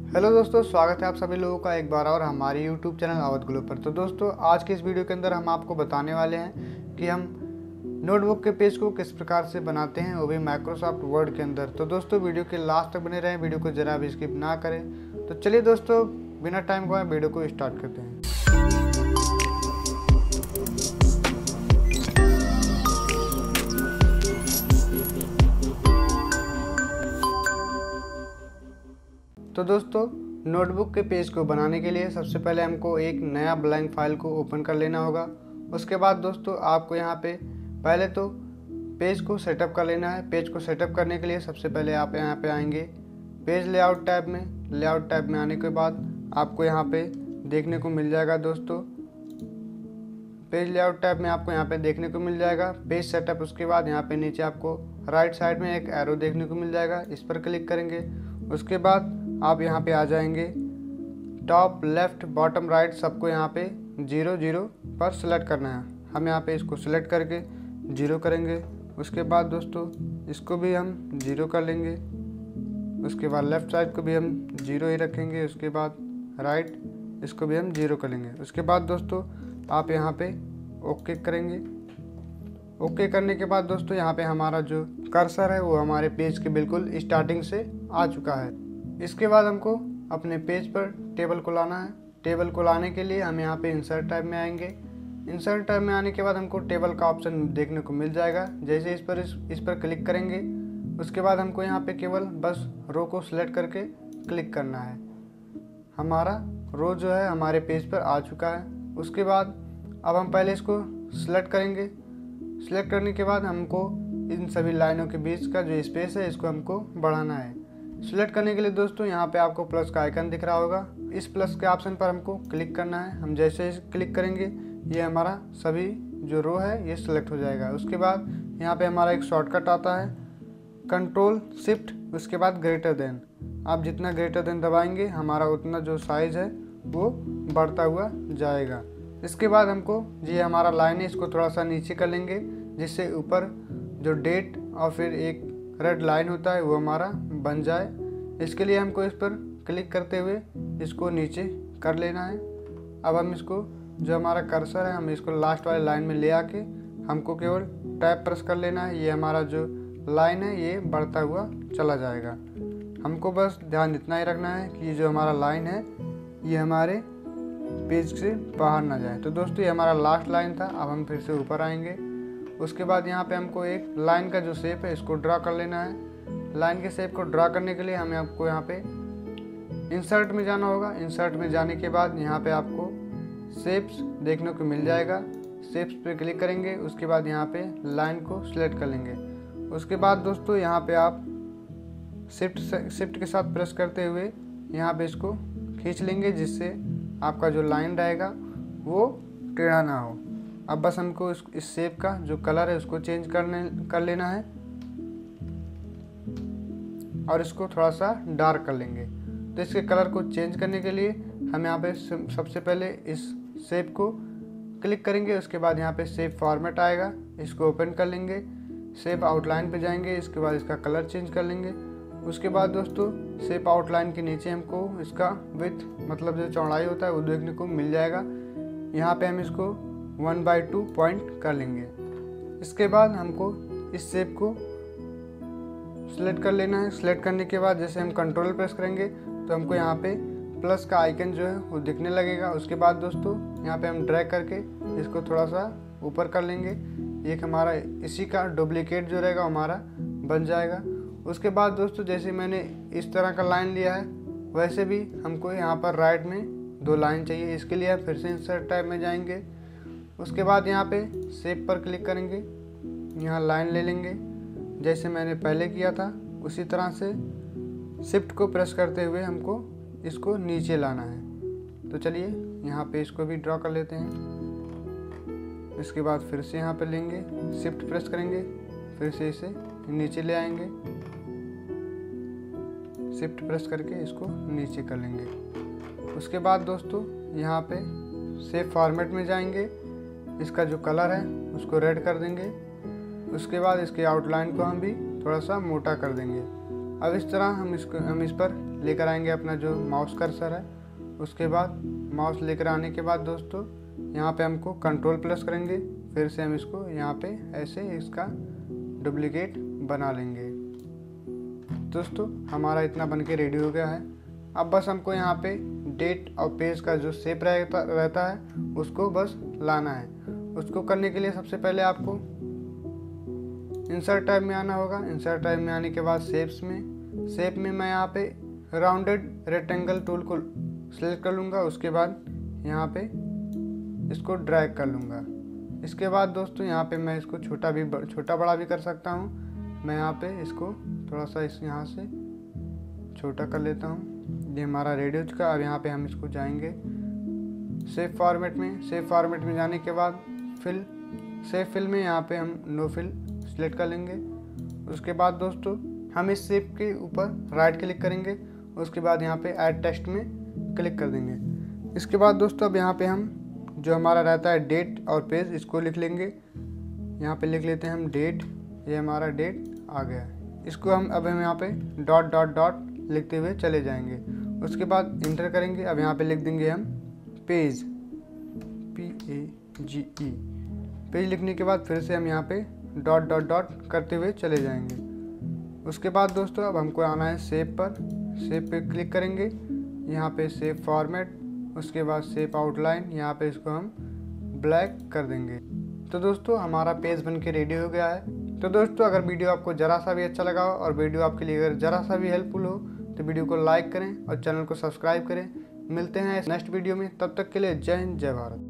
Hello दोस्तों, स्वागत है आप सभी लोगों का एक बार और हमारे YouTube चैनल अवध ग्लो पर। तो दोस्तों, आज के इस वीडियो के अंदर हम आपको बताने वाले हैं कि हम नोटबुक के पेज को किस प्रकार से बनाते हैं, वो भी माइक्रोसॉफ्ट वर्ड के अंदर। तो दोस्तों, वीडियो के लास्ट तक बने रहें, वीडियो को ज़रा भी स्किप ना करें। तो चलिए दोस्तों, बिना टाइम गवाए वीडियो को स्टार्ट करते हैं। तो दोस्तों, नोटबुक के पेज को बनाने के लिए सबसे पहले हमको एक नया ब्लैंक फाइल को ओपन कर लेना होगा। उसके बाद दोस्तों, आपको यहाँ पे पहले तो पेज को सेटअप कर लेना है। पेज को सेटअप करने के लिए सबसे पहले आप यहाँ पे आएंगे पेज लेआउट टैब में। लेआउट टैब में आने के बाद आपको यहाँ पे देखने को मिल जाएगा दोस्तों, पेज लेआउट टैब में आपको यहाँ पे देखने को मिल जाएगा पेज सेटअप। उसके बाद यहाँ पे नीचे आपको राइट साइड में एक एरो देखने को मिल जाएगा, इस पर क्लिक करेंगे। उसके बाद आप यहाँ पे आ जाएंगे, टॉप लेफ्ट बॉटम राइट सबको यहाँ पे 0 0 पर सेलेक्ट करना है। हम यहाँ पे इसको सेलेक्ट करके 0 करेंगे। उसके बाद दोस्तों, इसको भी हम 0 कर लेंगे। उसके बाद लेफ़्ट साइड को भी हम 0 ही रखेंगे। उसके बाद राइट, इसको भी हम 0 कर लेंगे। उसके बाद दोस्तों, आप यहाँ पे ओके करेंगे। ओके करने के बाद दोस्तों, यहाँ पे हमारा जो कर्सर है वो हमारे पेज के बिल्कुल स्टार्टिंग से आ चुका है। इसके बाद हमको अपने पेज पर टेबल को लाना है। टेबल को लाने के लिए हम यहाँ पे इंसर्ट टैब में आएंगे। इंसर्ट टैब में आने के बाद हमको टेबल का ऑप्शन देखने को मिल जाएगा। जैसे इस पर क्लिक करेंगे, उसके बाद हमको यहाँ पे केवल बस रो को सिलेक्ट करके क्लिक करना है। हमारा रो जो है हमारे पेज पर आ चुका है। उसके बाद अब हम पहले इसको सिलेक्ट करेंगे। सिलेक्ट करने के बाद हमको इन सभी लाइनों के बीच का जो स्पेस है इसको हमको बढ़ाना है। सिलेक्ट करने के लिए दोस्तों, यहाँ पे आपको प्लस का आइकन दिख रहा होगा, इस प्लस के ऑप्शन पर हमको क्लिक करना है। हम जैसे ही क्लिक करेंगे, ये हमारा सभी जो रो है ये सिलेक्ट हो जाएगा। उसके बाद यहाँ पे हमारा एक शॉर्टकट आता है, कंट्रोल शिफ्ट उसके बाद ग्रेटर देन। आप जितना ग्रेटर देन दबाएंगे हमारा उतना जो साइज़ है वो बढ़ता हुआ जाएगा। इसके बाद हमको ये हमारा लाइन है, इसको थोड़ा सा नीचे कर लेंगे, जिससे ऊपर जो डेट और फिर एक रेड लाइन होता है वो हमारा बन जाए। इसके लिए हमको इस पर क्लिक करते हुए इसको नीचे कर लेना है। अब हम इसको जो हमारा कर्सर है हम इसको लास्ट वाले लाइन में ले आके हमको केवल टैब प्रेस कर लेना है। ये हमारा जो लाइन है ये बढ़ता हुआ चला जाएगा। हमको बस ध्यान इतना ही रखना है कि ये जो हमारा लाइन है ये हमारे पेज से बाहर ना जाए। तो दोस्तों, ये हमारा लास्ट लाइन था। अब हम फिर से ऊपर आएंगे। उसके बाद यहाँ पे हमको एक लाइन का जो शेप है इसको ड्रा कर लेना है। लाइन के शेप को ड्रा करने के लिए हमें आपको यहाँ पे इंसर्ट में जाना होगा। इंसर्ट में जाने के बाद यहाँ पे आपको शेप्स देखने को मिल जाएगा। शेप्स पे क्लिक करेंगे। उसके बाद यहाँ पे लाइन को सिलेक्ट कर लेंगे। उसके बाद दोस्तों, यहाँ पे आप शिफ्ट के साथ प्रेस करते हुए यहाँ पे इसको खींच लेंगे, जिससे आपका जो लाइन रहेगा वो टेढ़ा ना हो। अब बस हमको इस शेप का जो कलर है उसको चेंज कर लेना है और इसको थोड़ा सा डार्क कर लेंगे। तो इसके कलर को चेंज करने के लिए हम यहाँ पे सबसे पहले इस शेप को क्लिक करेंगे। उसके बाद यहाँ पे शेप फॉर्मेट आएगा, इसको ओपन कर लेंगे। शेप आउटलाइन पे जाएंगे, इसके बाद इसका कलर चेंज कर लेंगे। उसके बाद दोस्तों, शेप आउटलाइन के नीचे हमको इसका विड्थ मतलब जो चौड़ाई होता है वो देखने को मिल जाएगा। यहाँ पे हम इसको 1/2 पॉइंट कर लेंगे। इसके बाद हमको इस शेप को सिलेक्ट कर लेना है। सिलेक्ट करने के बाद जैसे हम कंट्रोल प्रेस करेंगे तो हमको यहाँ पे प्लस का आइकन जो है वो दिखने लगेगा। उसके बाद दोस्तों, यहाँ पे हम ड्रैग करके इसको थोड़ा सा ऊपर कर लेंगे। एक हमारा इसी का डुप्लीकेट जो रहेगा हमारा बन जाएगा। उसके बाद दोस्तों, जैसे मैंने इस तरह का लाइन लिया है वैसे भी हमको यहाँ पर राइट में 2 लाइन चाहिए। इसके लिए आप फिर से इंसर्ट टैब में जाएंगे। उसके बाद यहाँ पे शेप पर क्लिक करेंगे, यहाँ लाइन ले लेंगे जैसे मैंने पहले किया था। उसी तरह से शिफ्ट को प्रेस करते हुए हमको इसको नीचे लाना है। तो चलिए यहाँ पे इसको भी ड्रॉ कर लेते हैं। इसके बाद फिर से यहाँ पे लेंगे, शिफ्ट प्रेस करेंगे, फिर से इसे नीचे ले आएंगे, शिफ्ट प्रेस करके इसको नीचे कर लेंगे। उसके बाद दोस्तों, यहाँ पे शेप फॉर्मेट में जाएंगे, इसका जो कलर है उसको रेड कर देंगे। उसके बाद इसके आउटलाइन को हम भी थोड़ा सा मोटा कर देंगे। अब इस तरह हम इस पर लेकर आएंगे अपना जो माउस कर्सर है। उसके बाद माउस लेकर आने के बाद दोस्तों यहाँ पे हमको कंट्रोल प्लस करेंगे, फिर से हम इसको यहाँ पे ऐसे इसका डुप्लीकेट बना लेंगे। दोस्तों हमारा इतना बन के रेडी हो गया है। अब बस हमको यहाँ पे डेट और पेज का जो शेप रहता है उसको बस लाना है। उसको करने के लिए सबसे पहले आपको इंसर्ट टाइप में आना होगा। इंसर्ट टाइप में आने के बाद शेप में मैं यहाँ पे राउंडेड रेक्टेंगल टूल को सिलेक्ट कर लूँगा। उसके बाद यहाँ पे इसको ड्रैग कर लूँगा। इसके बाद दोस्तों यहाँ पे मैं इसको छोटा बड़ा भी कर सकता हूँ। मैं यहाँ पे इसको थोड़ा सा यहाँ से छोटा कर लेता हूँ। ये हमारा रेडी हो चुका। अब यहाँ पे हम इसको जाएंगे सेव फॉर्मेट में। सेव फॉर्मेट में जाने के बाद सेव फिल में यहाँ पे हम नो फिल सिलेक्ट कर लेंगे। उसके बाद दोस्तों हम इस शेप के ऊपर राइट क्लिक करेंगे। उसके बाद यहाँ पे ऐड टेक्स्ट में क्लिक कर देंगे। इसके बाद दोस्तों अब यहाँ पे हम जो हमारा रहता है डेट और पेज इसको लिख लेंगे। यहाँ पे लिख लेते हैं हम डेट। ये हमारा डेट आ गया है। इसको अब हम यहाँ पे डॉट डॉट डॉट लिखते हुए चले जाएंगे। उसके बाद इंटर करेंगे। अब यहाँ पे लिख देंगे हम पेज, PAGE। पेज लिखने के बाद फिर से हम यहाँ पे डॉट डॉट डॉट करते हुए चले जाएंगे। उसके बाद दोस्तों अब हमको आना है शेप पर। शेप पे क्लिक करेंगे। यहाँ पे शेप फॉर्मेट, उसके बाद शेप आउटलाइन, यहाँ पे इसको हम ब्लैक कर देंगे। तो दोस्तों हमारा पेज बन के रेडी हो गया है। तो दोस्तों अगर वीडियो आपको ज़रा सा भी अच्छा लगा हो और वीडियो आपके लिए अगर ज़रा सा भी हेल्पफुल हो तो वीडियो को लाइक करें और चैनल को सब्सक्राइब करें। मिलते हैं नेक्स्ट वीडियो में, तब तक के लिए जय हिंद, जय भारत।